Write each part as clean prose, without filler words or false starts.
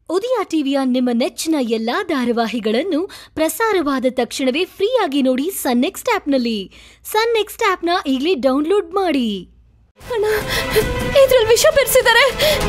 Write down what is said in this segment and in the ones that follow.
ಉದಯ ಟಿವಿಯ ನಿಮ್ಮ ನೆಚ್ಚಿನ ಎಲ್ಲಾ ಧಾರಾವಾಹಿಗಳನ್ನು ಪ್ರಸಾರವಾದ ತಕ್ಷಣವೇ ಫ್ರೀಯಾಗಿ ನೋಡಿ ಸನ್ ನೆಕ್ಸ್ಟ್ ಆಪ್ನಲ್ಲಿ. ಸನ್ ನೆಕ್ಸ್ಟ್ ಆಪ್ನ ಈಗಲೇ ಡೌನ್ಲೋಡ್ ಮಾಡಿ. ಅಣ್ಣ, ಇದ್ರಲ್ಲಿ ವಿಷ ಬೆರೆಸಿದ್ದಾರೆ.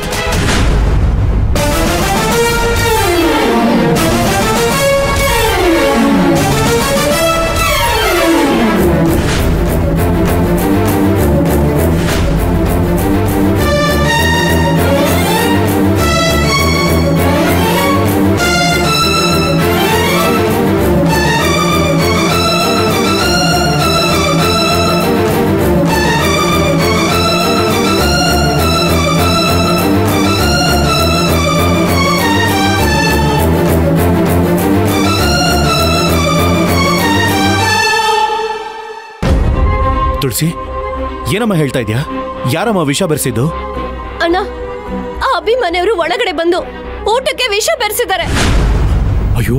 ತುಳಸಿ, ಏನಮ್ಮ ಹೇಳ್ತಾ ಇದ್ಯಾ? ಯಾರಮ್ಮ ವಿಷ ಬೆರೆಸಿದ್ದು? ಅಣ್ಣ, ಆ ಅಭಿಮನ್ಯವರು ಒಳಗಡೆ ಬಂದು ಊಟಕ್ಕೆ ವಿಷ ಬೆರೆಸಿದ್ದಾರೆ. ಅಯ್ಯೋ,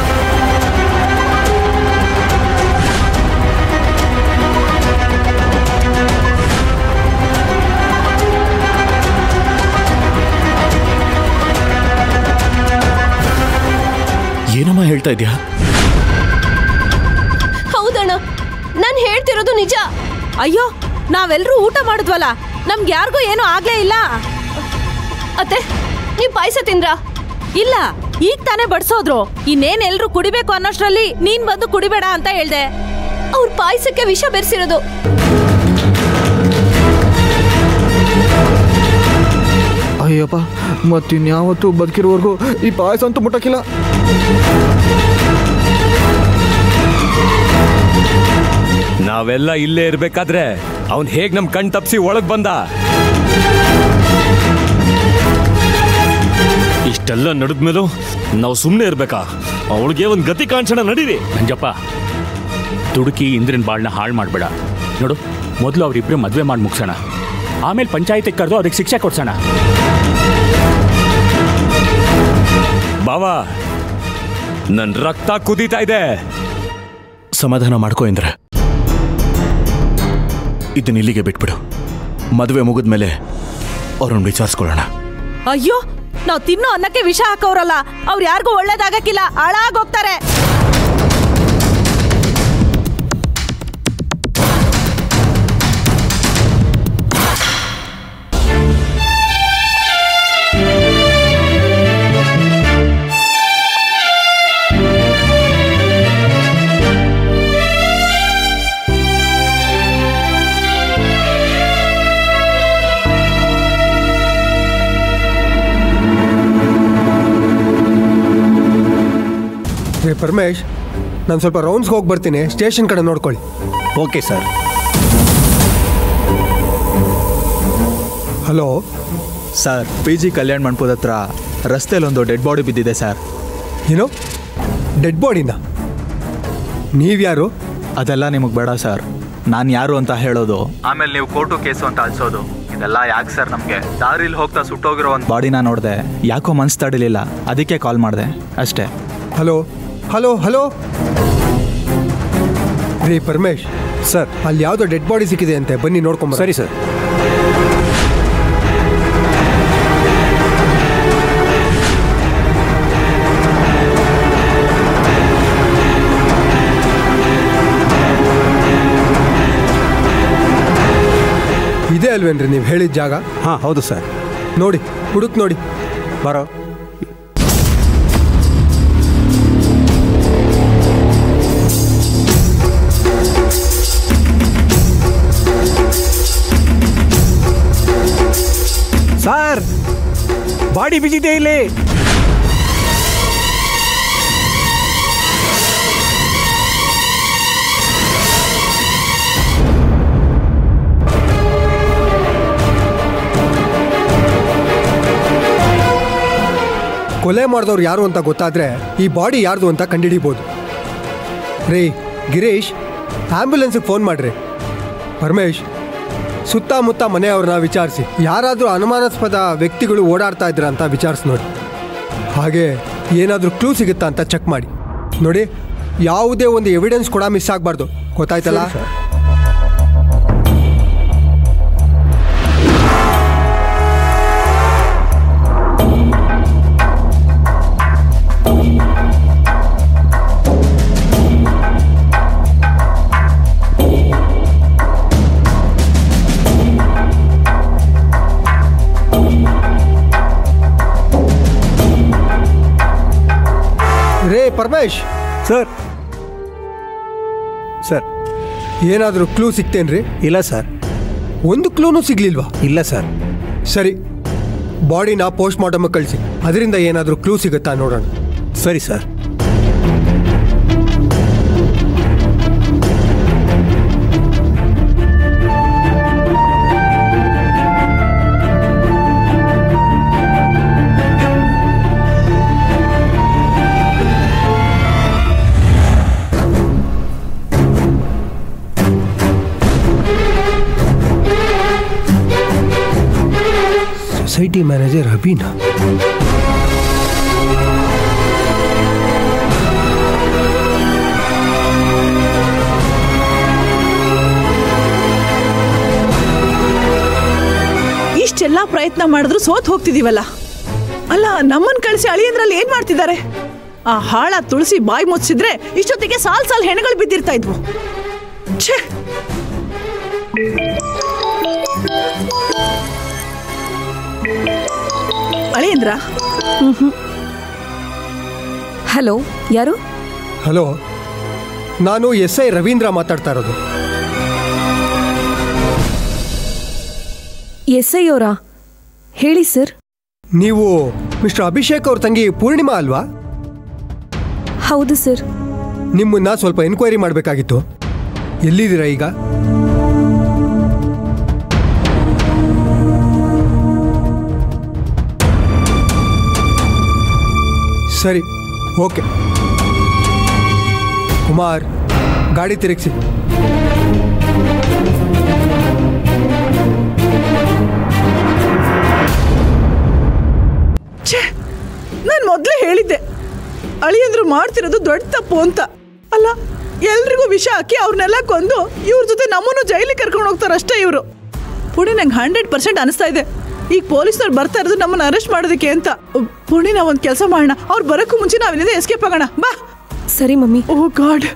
ಏನಮ್ಮ ಹೇಳ್ತಾ ಇದ್ಯಾ? ಹೌದಣ್ಣ, ನಾನು ಹೇಳ್ತಿರೋದು ನಿಜ. ಅಯ್ಯೋ, ನಾವೆಲ್ಲರೂ ಊಟ ಮಾಡಿದ್ವಲ್ಲ, ನಮ್ಗೆ ಯಾರಿಗೂ ಏನೂ ಆಗ್ಲೇ ಇಲ್ಲ. ಅತ್ತೆ, ನೀವು ಪಾಯಸ ತಿಂದ್ರಾ? ಇಲ್ಲ, ಈಗ ತಾನೇ ಬಡ್ಸೋದ್ರು. ಇನ್ನೇನ್ ಎಲ್ರು ಕುಡಿಬೇಕು ಅನ್ನೋಷ್ಟ್ರಲ್ಲಿ ನೀನ್ ಬಂದು ಕುಡಿಬೇಡ ಅಂತ ಹೇಳ್ದೆ. ಅವ್ರ ಪಾಯಸಕ್ಕೆ ವಿಷ ಬೆರೆಸಿರೋದು. ಅಯ್ಯಪ್ಪ, ಮತ್ತಿನ್ಯಾವತ್ತೂ ಬದುಕಿರೋವರೆಗೂ ಈ ಪಾಯಸ ಅಂತೂ ಮುಟ್ಟಕ್ಕಿಲ್ಲ. ನಾವೆಲ್ಲ ಇಲ್ಲೇ ಇರ್ಬೇಕಾದ್ರೆ ಅವನ್ ಹೇಗ್ ನಮ್ ಕಣ್ ತಪ್ಸಿ ಒಳಗ್ ಬಂದ? ಇಷ್ಟೆಲ್ಲ ನಡೆದ್ಮೇಲೂ ನಾವು ಸುಮ್ಮನೆ ಇರ್ಬೇಕಾ? ಅವಳಿಗೆ ಒಂದು ಗತಿ ಕಾಣಿಸೋಣ, ನಡೀರಿ. ನಂಜಪ್ಪ, ದುಡುಕಿ ಇಂದ್ರನ್ ಬಾಳ್ನ ಹಾಳು ಮಾಡಬೇಡ. ನೋಡು, ಮೊದಲು ಅವರಿಬ್ರು ಮದುವೆ ಮಾಡಿ ಮುಗಿಸೋಣ, ಆಮೇಲೆ ಪಂಚಾಯತಿಗೆ ಕರೆದು ಅವ್ರಿಗೆ ಶಿಕ್ಷೆ ಕೊಡ್ಸೋಣ. ಬಾವಾ, ನನ್ ರಕ್ತ ಕುದೀತಾ ಇದೆ. ಸಮಾಧಾನ ಮಾಡ್ಕೋ ಇಂದ್ರ, ಇದನ್ನ ಇಲ್ಲಿಗೆ ಬಿಟ್ಬಿಡು. ಮದುವೆ ಮುಗಿದ್ಮೇಲೆ ಅವ್ರನ್ನ ವಿಚಾರಿಸ್ಕೊಳ್ಳೋಣ. ಅಯ್ಯೋ, ನಾವ್ ತಿನ್ನೋ ಅನ್ನಕ್ಕೆ ವಿಷ ಹಾಕೋರಲ್ಲ, ಅವ್ರು ಯಾರಿಗೂ ಒಳ್ಳೇದಾಗಕ್ಕಿಲ್ಲ, ಹಾಳಾಗೋಗ್ತಾರೆ. ಪರಮೇಶ್, ನಾನು ಸ್ವಲ್ಪ ರೌಂಡ್ಸ್ಗೆ ಹೋಗಿ ಬರ್ತೀನಿ, ಸ್ಟೇಷನ್ ಕಡೆ ನೋಡ್ಕೊಳ್ಳಿ. Okay sir. Hello sir, P G Kalyan ಮಂಟಪದ ಹತ್ರ ರಸ್ತೆಯಲ್ಲೊಂದು ಡೆಡ್ ಬಾಡಿ ಬಿದ್ದಿದೆ ಸರ್. ಏನು ಡೆಡ್ ಬಾಡಿನ? ನೀವ್ಯಾರು? ಅದೆಲ್ಲ ನಿಮಗೆ ಬೇಡ ಸರ್. ನಾನು ಯಾರು ಅಂತ ಹೇಳೋದು, ಆಮೇಲೆ ನೀವು ಕೋರ್ಟು ಕೇಸು ಅಂತ ಅಲ್ಸೋದು, ಇದೆಲ್ಲ ಯಾಕೆ ಸರ್ ನಮಗೆ? ದಾರಿಲಿ ಹೋಗ್ತಾ ಸುಟ್ಟೋಗಿರೋ ಒಂದು ಬಾಡಿನ ನೋಡಿದೆ, ಯಾಕೋ ಮನ್ಸು ತಡಿಲಿಲ್ಲ, ಅದಕ್ಕೆ ಕಾಲ್ ಮಾಡಿದೆ ಅಷ್ಟೇ. ಹಲೋ ಹಲೋ ಹಲೋ ರೀ ಪರಮೇಶ್ ಸರ್, ಅಲ್ಲಿ ಯಾವುದೋ ಡೆಡ್ ಬಾಡಿ ಸಿಕ್ಕಿದೆ ಅಂತೆ, ಬನ್ನಿ ನೋಡ್ಕೊಂಬ. ಸರಿ ಸರ್. ಇದೇ ಅಲ್ವೇನ್ರಿ ನೀವು ಹೇಳಿದ ಜಾಗ? ಹಾಂ ಹೌದು ಸರ್. ನೋಡಿ, ಹುಡುಕ್ ನೋಡಿ. ಬರೋ. ಸರ್, ಬಾಡಿ ಬಿದ್ದಿದೆ ಇಲ್ಲಿ. ಕೊಲೆ ಮಾಡಿದವ್ರು ಯಾರು ಅಂತ ಗೊತ್ತಾದ್ರೆ ಈ ಬಾಡಿ ಯಾರ್ದು ಅಂತ ಕಂಡುಹಿಡಿಬೋದು. ರೀ ಗಿರೀಶ್, ಆ್ಯಂಬುಲೆನ್ಸಿಗೆ ಫೋನ್ ಮಾಡ್ರಿ. ಪರಮೇಶ್, ಸುತ್ತಮುತ್ತ ಮನೆಯವ್ರನ್ನ ವಿಚಾರಿಸಿ, ಯಾರಾದರೂ ಅನುಮಾನಾಸ್ಪದ ವ್ಯಕ್ತಿಗಳು ಓಡಾಡ್ತಾ ಇದ್ರ ಅಂತ ವಿಚಾರಿಸಿ ನೋಡಿ. ಹಾಗೆ ಏನಾದರೂ ಕ್ಲೂ ಸಿಗುತ್ತಾ ಅಂತ ಚೆಕ್ ಮಾಡಿ ನೋಡಿ. ಯಾವುದೇ ಒಂದು ಎವಿಡೆನ್ಸ್ ಕೂಡ ಮಿಸ್ ಆಗಬಾರ್ದು, ಗೊತ್ತಾಯ್ತಲ್ಲ? ಪರಮೇಶ್ ಸರ್ ಸರ್ ಏನಾದರೂ ಕ್ಲೂ ಸಿಗ್ತೇನ್ರಿ? ಇಲ್ಲ ಸರ್. ಒಂದು ಕ್ಲೂನೂ ಸಿಗ್ಲಿಲ್ವಾ? ಇಲ್ಲ ಸರ್. ಸರಿ, ಬಾಡಿನ ಪೋಸ್ಟ್ ಮಾರ್ಟಮ್ ಕಳಿಸಿ, ಅದರಿಂದ ಏನಾದರೂ ಕ್ಲೂ ಸಿಗುತ್ತಾ ನೋಡೋಣ. ಸರಿ ಸರ್. Society manager ಅಭಿನಾ? ಇಷ್ಟೆಲ್ಲ ಪ್ರಯತ್ನ ಮಾಡಿದ್ರು ಸೋತ್ ಹೋಗ್ತಿದೀವಲ್ಲ. ಅಲ್ಲ, ನಮ್ಮನ್ ಕಳಿಸಿ ಅಳಿಯಂದ್ರಲ್ಲಿ ಏನ್ ಮಾಡ್ತಿದ್ದಾರೆ? ಆ ಹಾಳ ತುಳಸಿ ಬಾಯಿ ಮುಚ್ಚಿದ್ರೆ ಇಷ್ಟೊತ್ತಿಗೆ ಸಾಲ್ ಹೆಣಗಳು ಬಿದ್ದಿರ್ತಾ ಇದ್ವು. ಛೇ, ಅಳಿಯಂದ್ರ. ಹಲೋ, ಯಾರು? ಹಲೋ, ನಾನು SI ರವೀಂದ್ರ ಮಾತಾಡ್ತಾ ಇರೋದು. SI ಅವರಾ? ಹೇಳಿ ಸರ್. ನೀವು ಮಿಸ್ಟರ್ ಅಭಿಷೇಕ್ ಅವ್ರ ತಂಗಿ ಪೂರ್ಣಿಮಾ ಅಲ್ವಾ? ಹೌದು ಸರ್. ನಿಮ್ಮನ್ನ ಸ್ವಲ್ಪ ಎನ್ಕ್ವೈರಿ ಮಾಡಬೇಕಾಗಿತ್ತು. ಎಲ್ಲಿದ್ದೀರಾ ಈಗ? ಸರಿ, ಓಕೆ. ಕುಮಾರ್, ಗಾಡಿ ತಿರುಗಿಸಿ. ನಾನು ಮೊದಲೇ ಹೇಳಿದ್ದೆ ಅಳಿಯಂದ್ರು ಮಾಡ್ತಿರೋದು ದೊಡ್ಡ ತಪ್ಪು ಅಂತ. ಅಲ್ಲ, ಎಲ್ರಿಗೂ ವಿಷ ಹಾಕಿ ಅವ್ರನ್ನೆಲ್ಲ ಕೊಂದು ಇವ್ರ ಜೊತೆ ನಮ್ಮನ್ನು ಜೈಲಿಗೆ ಕರ್ಕೊಂಡು ಹೋಗ್ತಾರಷ್ಟೇ ಇವರು. ಪುಣೆ ನಂಗೆ 100% ಅನಿಸ್ತಾ ಇದೆ ಈಗ ಪೊಲೀಸ್ನವ್ರು ಬರ್ತಾ ಇರೋದು ನಮ್ಮನ್ನು ಅರೆಸ್ಟ್ ಮಾಡೋದಕ್ಕೆ ಅಂತ. ಪುಣೆ ನಾವು ಒಂದು ಕೆಲಸ ಮಾಡೋಣ, ಅವ್ರು ಬರೋಕ್ಕೂ ಮುಂಚೆ ನಾವಿಲ್ಲಿಂದ ಎಸ್ಕೇಪ್ ಆಗೋಣ. ಬಾ. ಸರಿ ಮಮ್ಮಿ. ಓ ಗಾಡ್,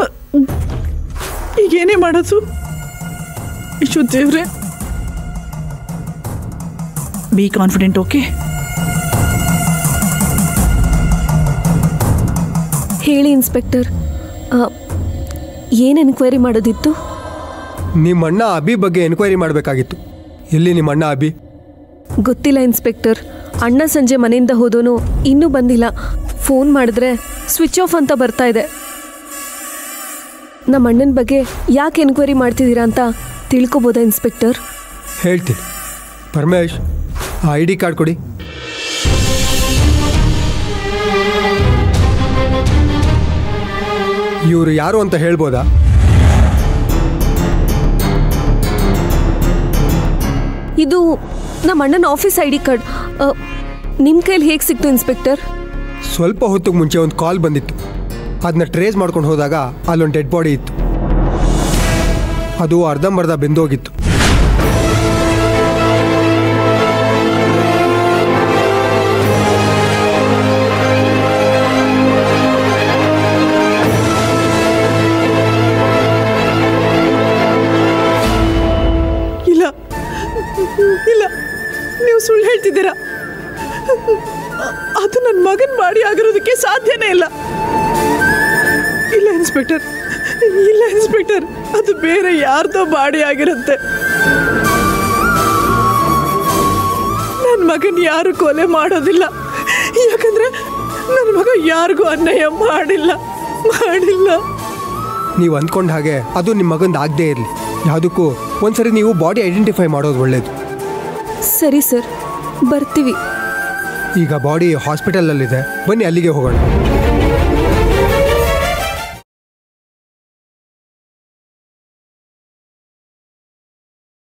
ಈಗೇನೇ ಮಾಡೋದು? ಇಶು ದೇವ್ರೆ. Be confident, okay? ಹೇಳಿ ಇನ್ಸ್ಪೆಕ್ಟರ್, ಏನು ಎನ್ಕ್ವೈರಿ ಮಾಡೋದಿತ್ತು? ನಿಮ್ಮ ಅಣ್ಣ ಅಭಿ ಬಗ್ಗೆ ಎನ್ಕ್ವೈರಿ ಮಾಡಬೇಕಾಗಿತ್ತು. ಎಲ್ಲಿ ನಿಮ್ಮ ಅಣ್ಣ ಅಭಿ? ಗೊತ್ತಿಲ್ಲ ಇನ್ಸ್ಪೆಕ್ಟರ್. ಅಣ್ಣ ಸಂಜೆ ಮನೆಯಿಂದ ಹೋದೋನು ಇನ್ನೂ ಬಂದಿಲ್ಲ. ಫೋನ್ ಮಾಡಿದ್ರೆ ಸ್ವಿಚ್ ಆಫ್ ಅಂತ ಬರ್ತಾ ಇದೆ. ನಮ್ಮ ಅಣ್ಣನ ಬಗ್ಗೆ ಯಾಕೆ ಎನ್ಕ್ವೈರಿ ಮಾಡ್ತಿದ್ದೀರಾ ಅಂತ ತಿಳ್ಕೊಬೋದಾ ಇನ್ಸ್ಪೆಕ್ಟರ್? ಹೇಳ್ತೀನಿ. ಪರಮೇಶ್, ಆ ID ಕಾರ್ಡ್ ಕೊಡಿ. ಇವರು ಯಾರು ಅಂತ ಹೇಳ್ಬೋದಾ? ಇದು ನಮ್ಮ ಅಣ್ಣನ ಆಫೀಸ್ ID ಕಾರ್ಡ್. ನಿಮ್ಮ ಕೈಲಿ ಹೇಗೆ ಸಿಕ್ತು ಇನ್ಸ್ಪೆಕ್ಟರ್? ಸ್ವಲ್ಪ ಹೊತ್ತಿಗೆ ಮುಂಚೆ ಒಂದು ಕಾಲ್ ಬಂದಿತ್ತು. ಅದನ್ನ ಟ್ರೇಸ್ ಮಾಡ್ಕೊಂಡು ಹೋದಾಗ ಅಲ್ಲೊಂದು ಡೆಡ್ ಬಾಡಿ ಇತ್ತು. ಅದು ಅರ್ಧಂಬರ್ಧ ಬೆಂದೋಗಿತ್ತು. ಇಲ್ಲ, ನೀವು ಸುಳ್ಳು ಹೇಳ್ತಿದ್ದೀರಾ. ಅದು ನನ್ನ ಮಗನ ಬಾಡಿ ಆಗಿರೋದಕ್ಕೆ ಸಾಧ್ಯನೇ ಇಲ್ಲ. ಇಲ್ಲ ಇನ್ಸ್ಪೆಕ್ಟರ್, ಇಲ್ಲ ಇನ್ಸ್ಪೆಕ್ಟರ್, ಅದು ಬೇರೆ ಯಾರ್ದೋ ಬಾಡಿ ಆಗಿರುತ್ತೆ. ನನ್ನ ಮಗನ ಯಾರು ಕೊಲೆ ಮಾಡೋದಿಲ್ಲ. ಯಾಕಂದ್ರೆ ನನ್ನ ಮಗ ಯಾರಿಗೂ ಅನ್ಯಾಯ ಮಾಡಿಲ್ಲ. ನೀವು ಅಂದ್ಕೊಂಡ ಹಾಗೆ ಅದು ನಿಮ್ಮ ಮಗಂದು ಆಗದೇ ಇರಲಿ. ಯಾವುದಕ್ಕೂ ಒಂದ್ಸರಿ ನೀವು ಬಾಡಿ ಐಡೆಂಟಿಫೈ ಮಾಡೋದು ಒಳ್ಳೇದು. ಸರಿ ಸರ್, ಬರ್ತೀವಿ. ಈಗ ಬಾಡಿ ಹಾಸ್ಪಿಟಲಲ್ಲಿದೆ, ಬನ್ನಿ ಅಲ್ಲಿಗೆ ಹೋಗೋಣ.